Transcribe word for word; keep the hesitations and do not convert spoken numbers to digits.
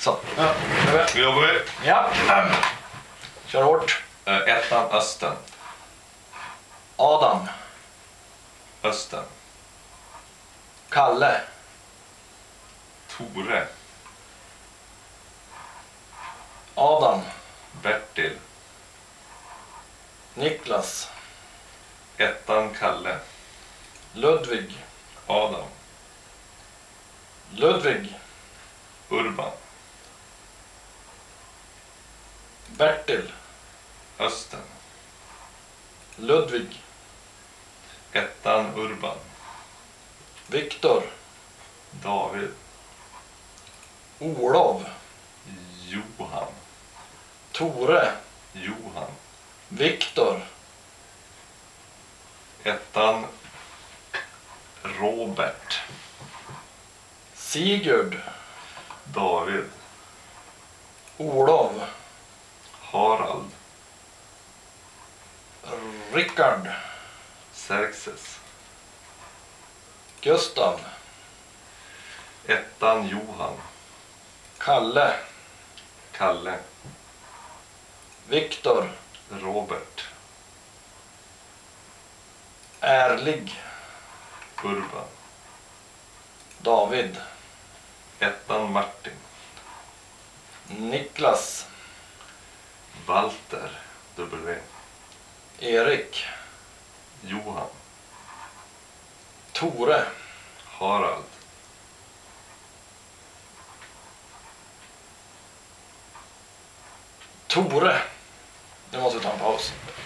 Så, ja, Nu jobbar vi. ja. Kör hårt. Eh, Ettan Östen. Adam. Östen. Kalle. Tore. Adam. Bertil. Niklas. Ettan Kalle. Ludvig. Adam. Ludvig. Urban. Bertil. Östen. Ludvig. Ettan Urban. Viktor. David. Olof. Johan. Tore. Johan. Viktor. Ettan Robert. Sigurd. David. Olof. Harald. Rickard. Xerxes. Gustav. Ettan Johan. Kalle. Kalle. Viktor. Robert. Ärlig. Urban. David. Ettan Martin. Niklas. Walter. W. Erik. Johan. Tore. Harald. Tore. Nu måste vi ta en paus.